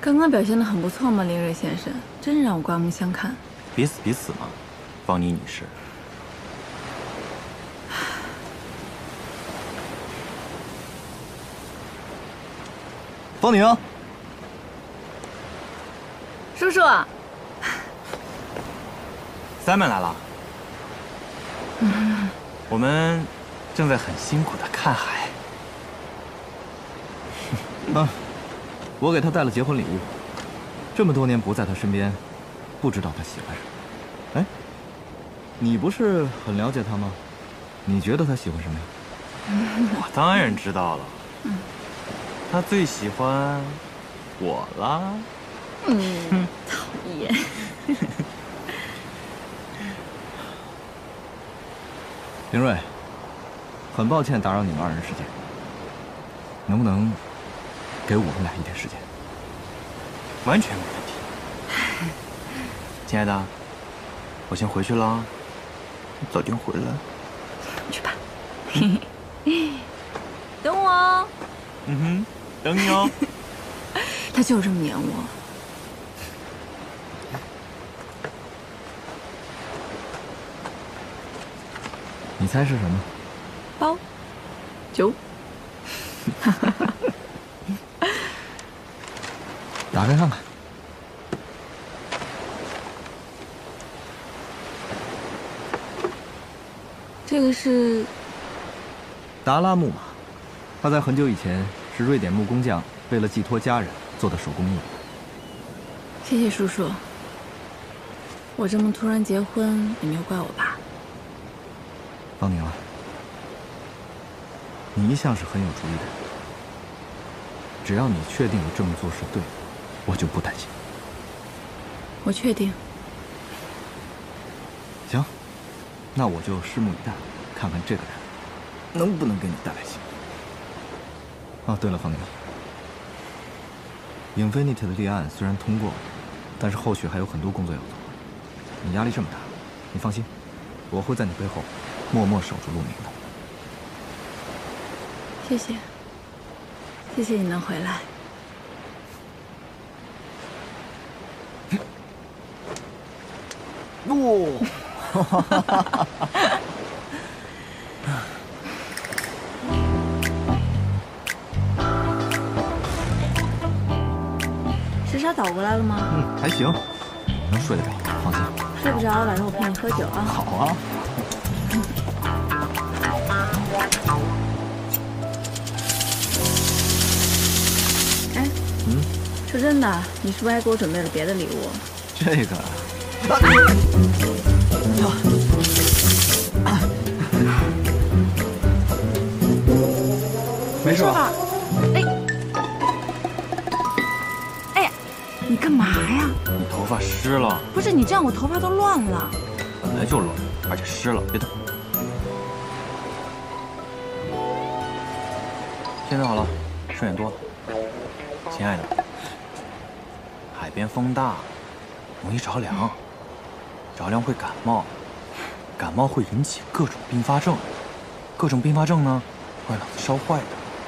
刚刚表现得很不错嘛，林睿先生，真让我刮目相看。 彼此彼此嘛，方妮女士。 方宁， 叔叔。 Simon 来了。我们正在很辛苦的看海。 我给他带了结婚礼物。这么多年不在他身边，不知道他喜欢什么。哎，你不是很了解他吗？你觉得他喜欢什么呀？ 我当然知道了。他最喜欢我啦。 讨厌。 林睿，很抱歉打扰你们2人时间，能不能给我们俩一点时间？ 完全没问题。亲爱的，我先回去了，早点回来。 去吧。等我哦。 等你哦。 他就这么黏我。 你猜是什么？ 包。酒。 打开看看。 这个是达拉木马，它在很久以前是瑞典木工匠为了寄托家人做的手工艺。 谢谢叔叔。我这么突然结婚，你没有怪我吧？ 方宁啊，你一向是很有主意的人，只要你确定你这么做是对的，我就不担心。 我确定。 行，那我就拭目以待，看看这个人能不能给你带来幸福。哦，对了，方宁，Infinity 的立案虽然通过了，但是后续还有很多工作要做。你压力这么大，你放心，我会在你背后默默守住陆明的。 谢谢，谢谢你能回来。 哦， 时差倒过来了吗？ 还行，能睡得着，放心。 睡不着，晚上我陪你喝酒啊。 好啊。 哎，说真的，你是不是还给我准备了别的礼物？ 这个，没事吧？ 哎呀，你干嘛呀？ 你头发湿了。 不是你这样，我头发都乱了。 本来就乱，而且湿了，别动。现在好了，顺眼多了。亲爱的，海边风大，容易着凉，着凉会感冒，感冒会引起各种并发症，各种并发症呢会让脑子烧坏的。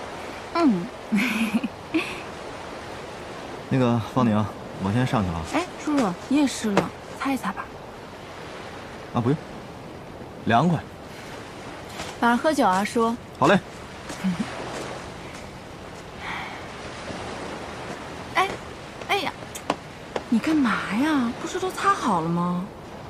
那个方宁，我先上去了。 哎，叔叔，你也湿了，擦一擦吧。 啊，不用，凉快。 晚上喝酒啊，叔。 好嘞。 哎呀，你干嘛呀？不是都擦好了吗？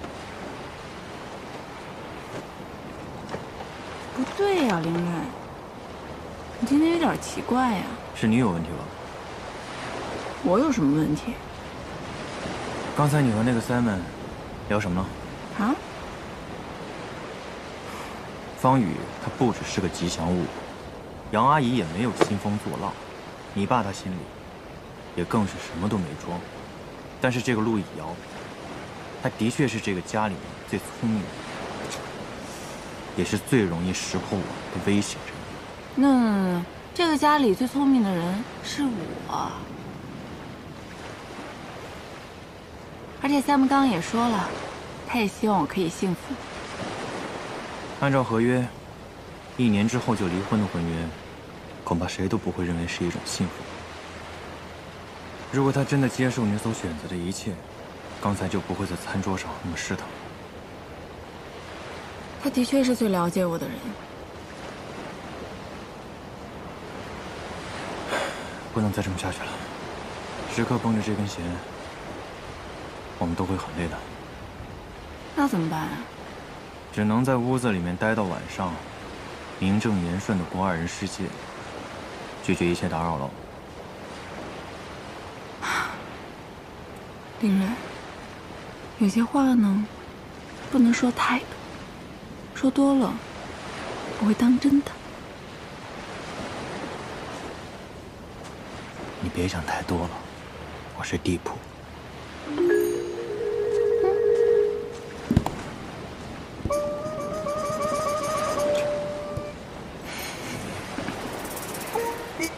不对呀，林睿，你今天有点奇怪呀。 是你有问题吧？ 我有什么问题？ 刚才你和那个 Simon 聊什么了？ 啊？ 方宇他不只是个吉祥物，杨阿姨也没有兴风作浪，你爸他心里也更是什么都没装。但是这个陆以瑶，他的确是这个家里面最聪明的人，也是最容易识破我的危险人。 那这个家里最聪明的人是我，而且Simon刚刚也说了，他也希望我可以幸福。 按照合约，1年之后就离婚的婚约，恐怕谁都不会认为是一种幸福。 如果他真的接受你所选择的一切，刚才就不会在餐桌上那么失态。 他的确是最了解我的人。 不能再这么下去了，时刻绷着这根弦，我们都会很累的。 那怎么办啊？ 只能在屋子里面待到晚上，名正言顺的过二人世界，拒绝一切打扰了。 林睿，有些话呢，不能说太多，说多了，我会当真的。 你别想太多了，我是地铺。